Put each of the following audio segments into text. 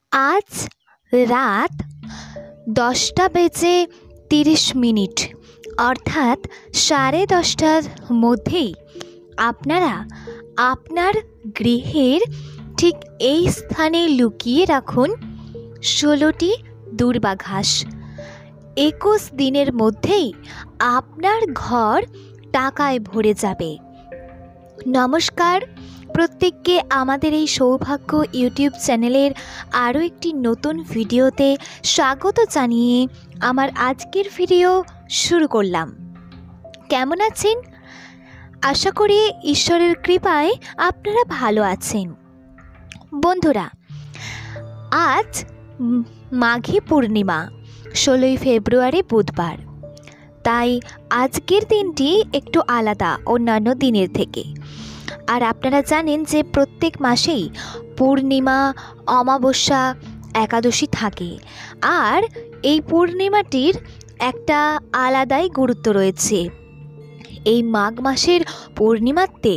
আজ রাত 10টা বেজে 30 মিনিট অর্থাৎ 10:30টার মধ্যেই আপনারা আপনার গৃহের ঠিক এই স্থানে লুকিয়ে রাখুন 16টি দূর্বা ঘাস। 21 দিনের মধ্যেই আপনার ঘর টাকায় ভরে যাবে। নমস্কার, প্রত্যেককে আমাদের এই সৌভাগ্য ইউটিউব চ্যানেলের আরও একটি নতুন ভিডিওতে স্বাগত জানিয়ে আমার আজকের ভিডিও শুরু করলাম। কেমন আছেন? আশা করি ঈশ্বরের কৃপায় আপনারা ভালো আছেন। বন্ধুরা, আজ মাঘী পূর্ণিমা, 16ই ফেব্রুয়ারি বুধবার। তাই আজকের দিনটি একটু আলাদা অন্যান্য দিনের থেকে। আর আপনারা জানেন যে প্রত্যেক মাসেই পূর্ণিমা, অমাবস্যা, একাদশী থাকে। আর এই পূর্ণিমাটির একটা আলাদাই গুরুত্ব রয়েছে। এই মাঘ মাসের পূর্ণিমাতে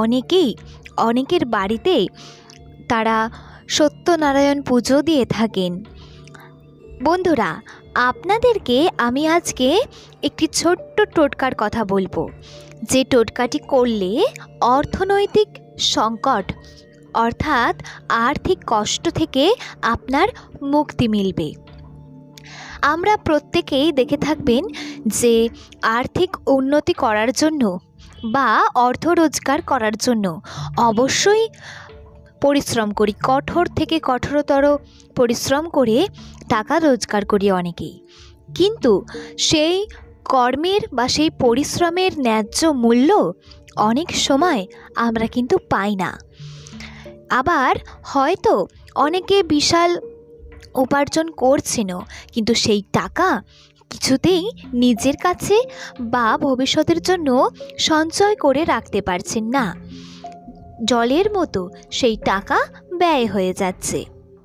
অনেকের বাড়িতে তারা সত্যনারায়ণ পুজো দিয়ে থাকেন। বন্ধুরা, আপনাদেরকে আমি আজকে একটি ছোট্ট টোটকার কথা বলবো, যে টোটকাটি করলে অর্থনৈতিক সংকট অর্থাৎ আর্থিক কষ্ট থেকে আপনার মুক্তি মিলবে। আমরা প্রত্যেকেই দেখে থাকবেন যে আর্থিক উন্নতি করার জন্য বা অর্থ রোজগার করার জন্য অবশ্যই পরিশ্রম করি, কঠোর থেকে কঠোরতর পরিশ্রম করে টাকা রোজগার করি অনেকেই। কিন্তু সেই কর্মের বা সেই পরিশ্রমের ন্যায্য মূল্য অনেক সময় আমরা কিন্তু পাই না। আবার হয়তো অনেকে বিশাল উপার্জন করছেন, কিন্তু সেই টাকা কিছুতেই নিজের কাছে বা ভবিষ্যতের জন্য সঞ্চয় করে রাখতে পারছেন না। জলের মতো সেই টাকা ব্যয় হয়ে যাচ্ছে।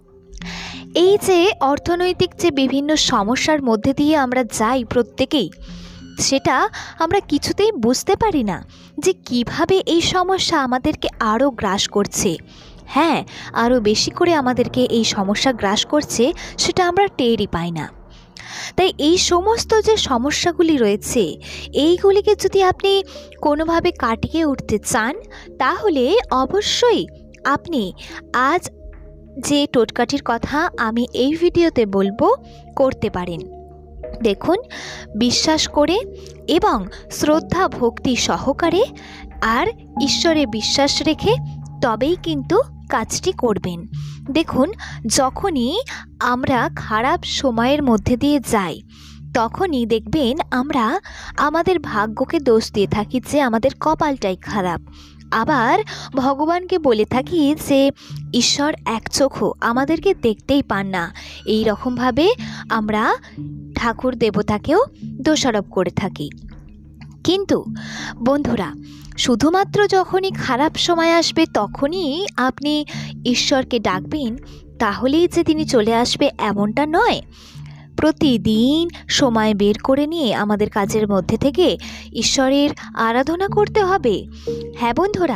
এই যে অর্থনৈতিক যে বিভিন্ন সমস্যার মধ্যে দিয়ে আমরা যাই প্রত্যেকেই, সেটা আমরা কিছুতেই বুঝতে পারি না যে কিভাবে এই সমস্যা আমাদেরকে আরও গ্রাস করছে। হ্যাঁ, আরও বেশি করে আমাদেরকে এই সমস্যা গ্রাস করছে, সেটা আমরা টেরই পাই না। তাই এই সমস্ত যে সমস্যাগুলি রয়েছে, এইগুলিকে যদি আপনি কোনোভাবে কাটিয়ে উঠতে চান, তাহলে অবশ্যই আপনি আজ যে টোটকাটির কথা আমি এই ভিডিওতে বলবো করতে পারেন। দেখুন, বিশ্বাস করে এবং শ্রদ্ধা ভক্তি সহকারে আর ঈশ্বরে বিশ্বাস রেখে তবেই কিন্তু কাজটি করবেন। দেখুন, যখনই আমরা খারাপ সময়ের মধ্যে দিয়ে যাই, তখনই দেখবেন আমরা আমাদের ভাগ্যকে দোষ দিয়ে থাকি যে আমাদের কপালটাই খারাপ। আবার ভগবানকে বলে থাকি যে ঈশ্বর এক চোখও আমাদেরকে দেখতেই পান না। এই রকমভাবে আমরা ঠাকুর দেবতাকেও দোষারোপ করে থাকি। কিন্তু বন্ধুরা, শুধুমাত্র যখনই খারাপ সময় আসবে তখনই আপনি ঈশ্বরকে ডাকবেন, তাহলেই যে তিনি চলে আসবে এমনটা নয়। প্রতিদিন সময় বের করে নিয়ে আমাদের কাজের মধ্যে থেকে ঈশ্বরের আরাধনা করতে হবে। হ্যাঁ বন্ধুরা,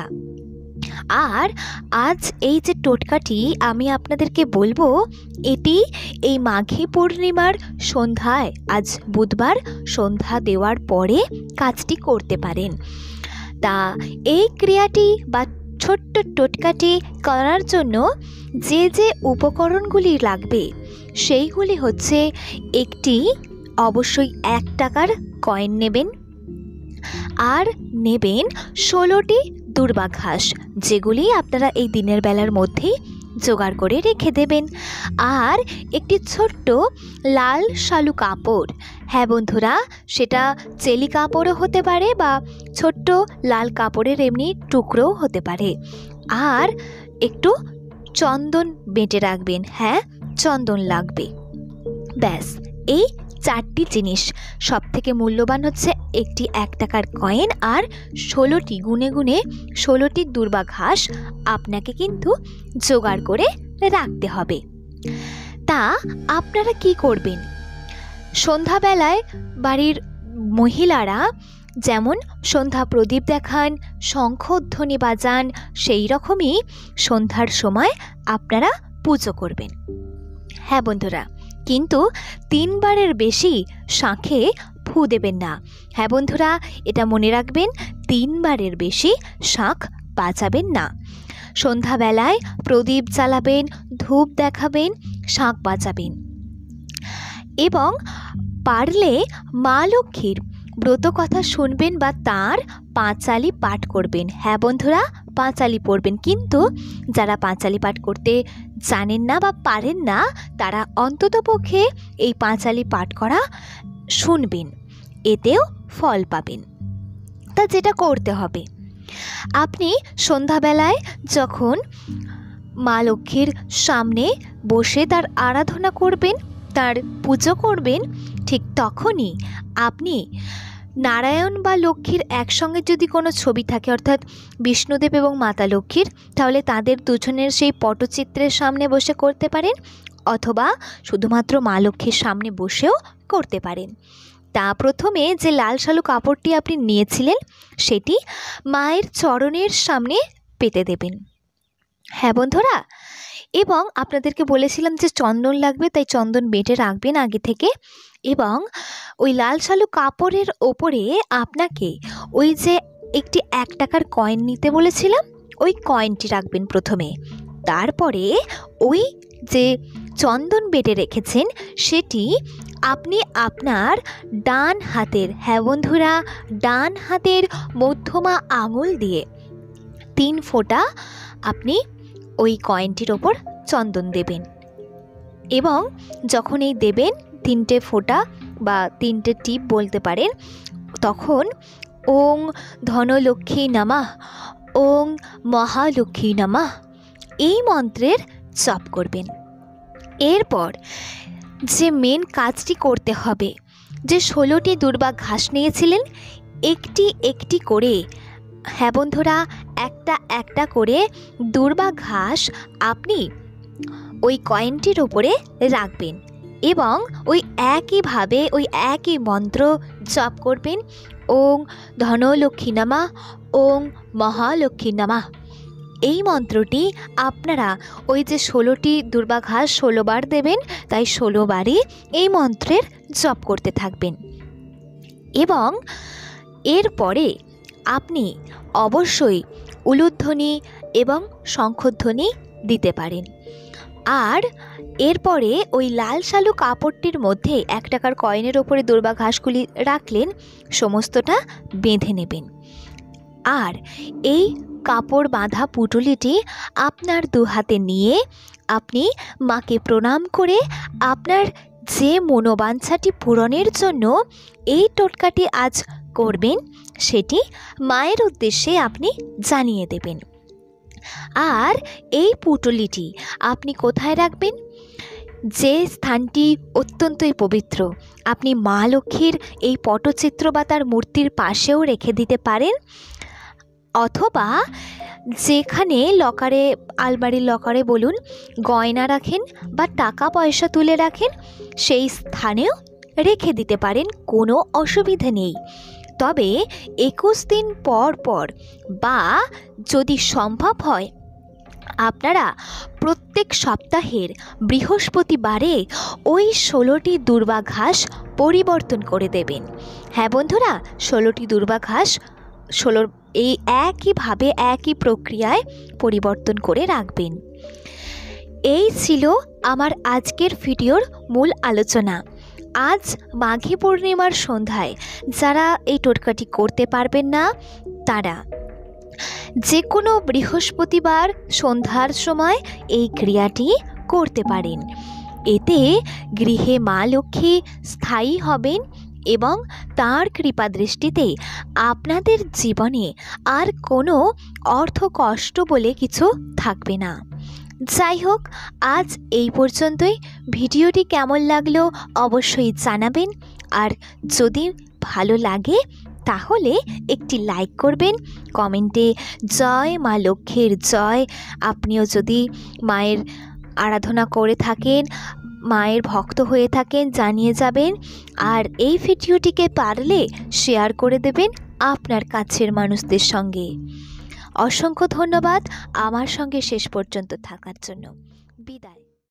আর আজ এই যে টোটকাটি আমি আপনাদেরকে বলবো, এটি এই মাঘী পূর্ণিমার সন্ধ্যায়, আজ বুধবার সন্ধ্যা দেওয়ার পরে কাজটি করতে পারেন। তা এই ক্রিয়াটি বা ছোট্ট টোটকাটি করার জন্য যে যে উপকরণগুলি লাগবে সেইগুলি হচ্ছে, একটি অবশ্যই 1 টাকার কয়েন নেবেন, আর নেবেন 16টি দূর্বা ঘাস, যেগুলি আপনারা এই দিনের বেলার মধ্যেই জোগাড় করে রেখে দেবেন। আর একটি ছোট্ট লাল শালু কাপড়, হ্যাঁ বন্ধুরা, সেটা চেলি কাপড়ও হতে পারে বা ছোট্ট লাল কাপড়ের এমনি টুকরোও হতে পারে। আর একটু চন্দন বেটে রাখবেন, হ্যাঁ চন্দন লাগবে। ব্যাস, এই 4টি জিনিস। সবথেকে মূল্যবান হচ্ছে একটি 1 টাকার কয়েন আর 16টি, গুনে গুনে 16টি দূর্বা ঘাস আপনাকে কিন্তু জোগাড় করে রাখতে হবে। তা আপনারা কি করবেন? সন্ধ্যাবেলায় বাড়ির মহিলারা যেমন সন্ধ্যা প্রদীপ দেখান, শঙ্খধ্বনি বাজান, সেই রকমই সন্ধ্যার সময় আপনারা পুজো করবেন। হ্যাঁ বন্ধুরা, কিন্তু 3 বারের বেশি শাঁখে ফু দেবেন না। হ্যাঁ বন্ধুরা, এটা মনে রাখবেন, 3 বারের বেশি শাঁখ বাজাবেন না। সন্ধ্যাবেলায় প্রদীপ জ্বালাবেন, ধূপ দেখাবেন, শাঁখ বাজাবেন এবং পারলে মা লক্ষ্মীর ব্রত কথা শুনবেন বা তার পাঁচালি পাঠ করবেন। হ্যাঁ বন্ধুরা, পাঁচালি পড়বেন, কিন্তু যারা পাঁচালি পাঠ করতে জানেন না বা পারেন না তারা অন্ততপক্ষে এই পাঁচালি পাঠ করা শুনবেন, এতেও ফল পাবেন। তা যেটা করতে হবে, আপনি সন্ধ্যাবেলায় যখন মা লক্ষ্মীর সামনে বসে তার আরাধনা করবেন, তার পুজো করবেন, ঠিক তখনই আপনি নারায়ণ বা লক্ষ্মীর একসঙ্গে যদি কোনো ছবি থাকে, অর্থাৎ বিষ্ণুদেব এবং মাতা লক্ষ্মীর, তাহলে তাদের দুজনের সেই পটচিত্রের সামনে বসে করতে পারেন, অথবা শুধুমাত্র মা লক্ষ্মীর সামনে বসেও করতে পারেন। তা প্রথমে যে লাল শালু কাপড়টি আপনি নিয়েছিলেন সেটি মায়ের চরণের সামনে পেতে দেবেন। হ্যাঁ বন্ধুরা, এবং আপনাদেরকে বলেছিলাম যে চন্দন লাগবে, তাই চন্দন বেটে রাখবেন আগে থেকে। এবং ওই লাল শালু কাপড়ের ওপরে আপনাকে ওই যে একটি 1 টাকার কয়েন নিতে বলেছিলাম, ওই কয়েনটি রাখবেন প্রথমে। তারপরে ওই যে চন্দন বেটে রেখেছেন সেটি আপনি আপনার ডান হাতের, হ্যাঁ বন্ধুরা, ডান হাতের মধ্যমা আঙুল দিয়ে 3 ফোঁটা আপনি ওই কয়েনটির ওপর চন্দন দেবেন। এবং যখন এই দেবেন 3টে ফোঁটা বা 3টে টিপ বলতে পারেন, তখন ওং ধনলক্ষ্মী নমঃ, ওং মহালক্ষ্মী নমঃ এই মন্ত্রের জপ করবেন। এরপর যে মেন কাজটি করতে হবে, যে 16টি দুর্বা ঘাস নিয়েছিলেন, একটি একটি করে, হ্যাঁ বন্ধুরা, একটা একটা করে দুর্বা ঘাস আপনি ওই কয়েনটির ওপরে রাখবেন এবং ওই একইভাবে ওই একই মন্ত্র জপ করবেন, ওং ধনলক্ষ্মী নমঃ, ওং মহালক্ষ্মী নমঃ। এই মন্ত্রটি আপনারা ওই যে 16টি দুর্বা ঘাস 16 বার দেবেন, তাই 16 বারই এই মন্ত্রের জপ করতে থাকবেন। এবং এরপরে আপনি অবশ্যই উলুধ্বনি এবং শঙ্খধ্বনি দিতে পারেন। আর এরপরে ওই লাল শালু কাপড়টির মধ্যে 1 টাকার কয়েনের ওপরে দুর্বা ঘাসগুলি রাখলেন, সমস্তটা বেঁধে নেবেন। আর এই কাপড় বাঁধা পুটুলিটি আপনার 2 হাতে নিয়ে আপনি মাকে প্রণাম করে আপনার যে মনোবাঞ্ছাটি পূরণের জন্য এই টোটকাটি আজ করবেন সেটি মায়ের উদ্দেশ্যে আপনি জানিয়ে দেবেন। আর এই পুটুলিটি আপনি কোথায় রাখবেন? যে স্থানটি অত্যন্তই পবিত্র, আপনি মা লক্ষ্মীর এই পটচিত্র বা তার মূর্তির পাশেও রেখে দিতে পারেন, অথবা যেখানে লকারে, আলমারির লকারে বলুন, গয়না রাখেন বা টাকা পয়সা তুলে রাখেন, সেই স্থানেও রেখে দিতে পারেন, কোনো অসুবিধা নেই। তবে 21 দিন পর পর বা যদি সম্ভব হয় আপনারা প্রত্যেক সপ্তাহের বৃহস্পতিবারে ওই 16টি দুর্বা ঘাস পরিবর্তন করে দেবেন। হ্যাঁ বন্ধুরা, 16টি দুর্বা ঘাস 16 এই একইভাবে একই প্রক্রিয়ায় পরিবর্তন করে রাখবেন। এই ছিল আমার আজকের ভিডিওর মূল আলোচনা। আজ মাঘী পূর্ণিমার সন্ধ্যায় যারা এই টোটকাটি করতে পারবেন না, তারা যে কোনো বৃহস্পতিবার সন্ধ্যার সময় এই ক্রিয়াটি করতে পারেন। এতে গৃহে মা লক্ষ্মী স্থায়ী হবেন এবং তার কৃপা দৃষ্টিতে আপনাদের জীবনে আর কোনো অর্থ কষ্ট বলে কিছু থাকবে না। যাই হোক, আজ এই পর্যন্তই। ভিডিওটি কেমন লাগলো অবশ্যই জানাবেন, আর যদি ভালো লাগে তাহলে একটি লাইক করবেন, কমেন্টে জয় মা লক্ষ্মীর জয়, আপনিও যদি মায়ের আরাধনা করে থাকেন, মায়ের ভক্ত হয়ে থাকেন, জানিয়ে যাবেন। আর এই ভিডিওটিকে পারলে শেয়ার করে দেবেন আপনার কাছের মানুষদের সঙ্গে। অসংখ্য ধন্যবাদ আমার সঙ্গে শেষ পর্যন্ত থাকার জন্য। বিদায়।